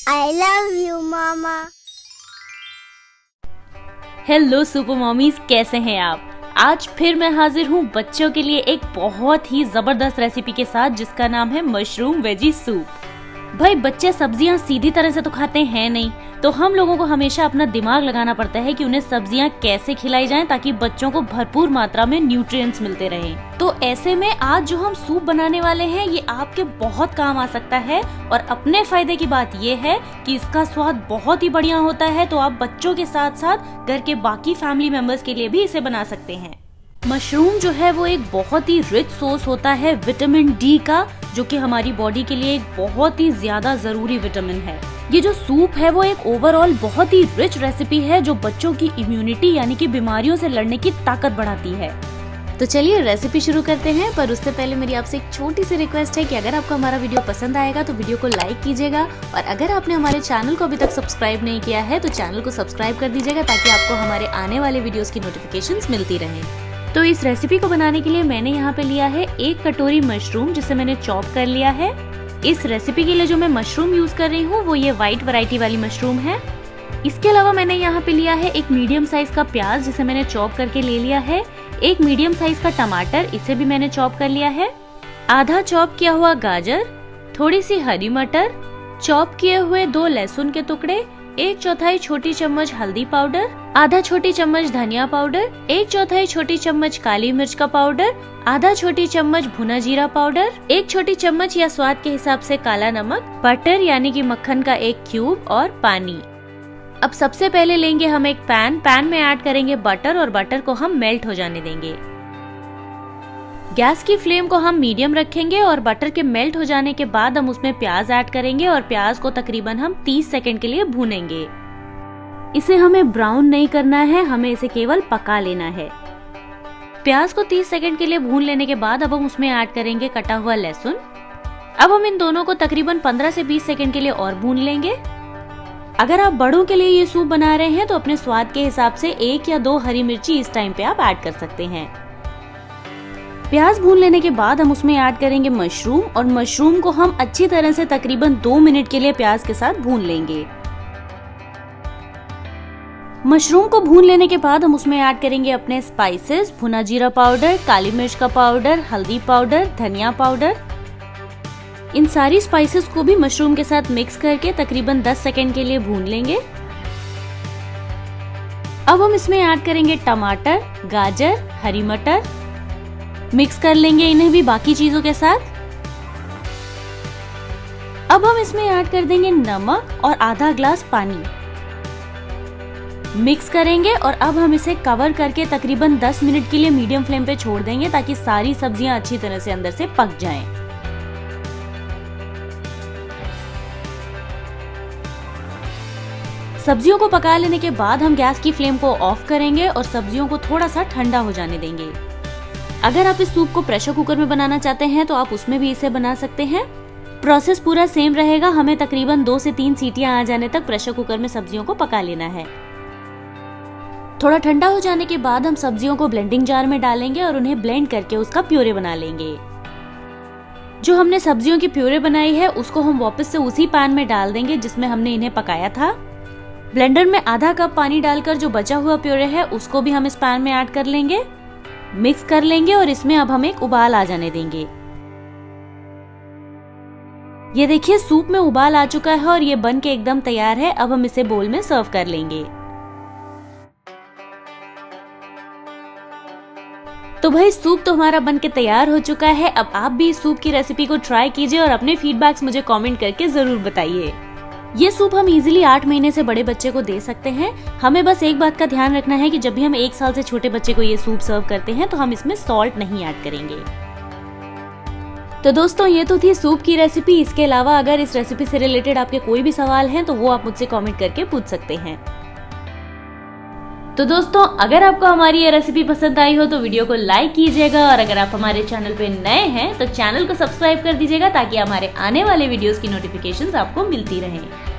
I love you, Mama. Hello super mommies, कैसे हैं आप। आज फिर मैं हाजिर हूँ बच्चों के लिए एक बहुत ही जबरदस्त रेसिपी के साथ, जिसका नाम है मशरूम वेजी सूप। भाई बच्चे सब्जियां सीधी तरह से तो खाते हैं नहीं, तो हम लोगों को हमेशा अपना दिमाग लगाना पड़ता है कि उन्हें सब्जियां कैसे खिलाई जाएं ताकि बच्चों को भरपूर मात्रा में न्यूट्रिएंट्स मिलते रहें। तो ऐसे में आज जो हम सूप बनाने वाले हैं ये आपके बहुत काम आ सकता है, और अपने फायदे की बात ये है कि इसका स्वाद बहुत ही बढ़िया होता है। तो आप बच्चों के साथ साथ घर के बाकी फैमिली मेंबर्स के लिए भी इसे बना सकते हैं। मशरूम जो है वो एक बहुत ही रिच सोर्स होता है विटामिन डी का, जो कि हमारी बॉडी के लिए एक बहुत ही ज्यादा जरूरी विटामिन है। ये जो सूप है वो एक ओवरऑल बहुत ही रिच रेसिपी है जो बच्चों की इम्यूनिटी यानी कि बीमारियों से लड़ने की ताकत बढ़ाती है। तो चलिए रेसिपी शुरू करते हैं, पर उससे पहले मेरी आपसे एक छोटी सी रिक्वेस्ट है कि अगर आपको हमारा वीडियो पसंद आएगा तो वीडियो को लाइक कीजिएगा, और अगर आपने हमारे चैनल को अभी तक सब्सक्राइब नहीं किया है तो चैनल को सब्सक्राइब कर दीजिएगा ताकि आपको हमारे आने वाले वीडियोस की नोटिफिकेशंस मिलती रहें। तो इस रेसिपी को बनाने के लिए मैंने यहाँ पे लिया है 1 कटोरी मशरूम, जिसे मैंने चॉप कर लिया है। इस रेसिपी के लिए जो मैं मशरूम यूज कर रही हूँ वो ये व्हाइट वैरायटी वाली मशरूम है। इसके अलावा मैंने यहाँ पे लिया है एक मीडियम साइज का प्याज, जिसे मैंने चॉप करके ले लिया है। एक मीडियम साइज का टमाटर, इसे भी मैंने चॉप कर लिया है। आधा चॉप किया हुआ गाजर, थोड़ी सी हरी मटर, चॉप किए हुए 2 लहसुन के टुकड़े, 1/4 छोटी चम्मच हल्दी पाउडर, आधा छोटी चम्मच धनिया पाउडर, 1/4 छोटी चम्मच काली मिर्च का पाउडर, आधा छोटी चम्मच भुना जीरा पाउडर, 1 छोटी चम्मच या स्वाद के हिसाब से काला नमक, बटर यानी कि मक्खन का 1 क्यूब और पानी। अब सबसे पहले लेंगे हम एक पैन में ऐड करेंगे बटर, और बटर को हम मेल्ट हो जाने देंगे। गैस की फ्लेम को हम मीडियम रखेंगे, और बटर के मेल्ट हो जाने के बाद हम उसमें प्याज ऐड करेंगे, और प्याज को तकरीबन हम 30 सेकंड के लिए भूनेंगे। इसे हमें ब्राउन नहीं करना है, हमें इसे केवल पका लेना है। प्याज को 30 सेकंड के लिए भून लेने के बाद अब हम उसमें ऐड करेंगे कटा हुआ लहसुन। अब हम इन दोनों को तकरीबन 15 से 20 सेकंड के लिए और भून लेंगे। अगर आप बड़ों के लिए ये सूप बना रहे हैं तो अपने स्वाद के हिसाब से 1 या 2 हरी मिर्ची इस टाइम पे आप ऐड कर सकते हैं। प्याज भून लेने के बाद हम उसमें ऐड करेंगे मशरूम, और मशरूम को हम अच्छी तरह से तकरीबन 2 मिनट के लिए प्याज के साथ भून लेंगे। मशरूम को भून लेने के बाद हम उसमें ऐड करेंगे अपने स्पाइसेस, भुना जीरा पाउडर, काली मिर्च का पाउडर, हल्दी पाउडर, धनिया पाउडर। इन सारी स्पाइसेस को भी मशरूम के साथ मिक्स करके तकरीबन 10 सेकंड के लिए भून लेंगे। अब हम इसमें ऐड करेंगे टमाटर, गाजर, हरी मटर, मिक्स कर लेंगे इन्हें भी बाकी चीजों के साथ। अब हम इसमें ऐड कर देंगे नमक और आधा ग्लास पानी, मिक्स करेंगे, और अब हम इसे कवर करके तकरीबन 10 मिनट के लिए मीडियम फ्लेम पे छोड़ देंगे ताकि सारी सब्जियां अच्छी तरह से अंदर से पक जाएं। सब्जियों को पका लेने के बाद हम गैस की फ्लेम को ऑफ करेंगे और सब्जियों को थोड़ा सा ठंडा हो जाने देंगे। अगर आप इस सूप को प्रेशर कुकर में बनाना चाहते हैं तो आप उसमें भी इसे बना सकते हैं। प्रोसेस पूरा सेम रहेगा, हमें तकरीबन 2 से 3 सीटियां आ जाने तक प्रेशर कुकर में सब्जियों को पका लेना है। थोड़ा ठंडा हो जाने के बाद हम सब्जियों को ब्लेंडिंग जार में डालेंगे और उन्हें ब्लेंड करके उसका प्यूरे बना लेंगे। जो हमने सब्जियों की प्यूरे बनाई है उसको हम वापस से उसी पैन में डाल देंगे जिसमें हमने इन्हें पकाया था। ब्लेंडर में आधा कप पानी डालकर जो बचा हुआ प्यूरे है उसको भी हम इस पैन में ऐड कर लेंगे, मिक्स कर लेंगे, और इसमें अब हम एक उबाल आ जाने देंगे। ये देखिए सूप में उबाल आ चुका है और ये बन के एकदम तैयार है। अब हम इसे बोल में सर्व कर लेंगे। तो भाई सूप तो हमारा बन के तैयार हो चुका है। अब आप भी इस सूप की रेसिपी को ट्राई कीजिए और अपने फीडबैक्स मुझे कमेंट करके जरूर बताइए। ये सूप हम इजीली 8 महीने से बड़े बच्चे को दे सकते हैं। हमें बस एक बात का ध्यान रखना है कि जब भी हम 1 साल से छोटे बच्चे को ये सूप सर्व करते हैं तो हम इसमें सॉल्ट नहीं ऐड करेंगे। तो दोस्तों ये तो थी सूप की रेसिपी। इसके अलावा अगर इस रेसिपी से रिलेटेड आपके कोई भी सवाल हैं तो वो आप मुझसे कमेंट करके पूछ सकते हैं। तो दोस्तों अगर आपको हमारी ये रेसिपी पसंद आई हो तो वीडियो को लाइक कीजिएगा, और अगर आप हमारे चैनल पे नए हैं तो चैनल को सब्सक्राइब कर दीजिएगा ताकि हमारे आने वाले वीडियोस की नोटिफिकेशंस आपको मिलती रहें।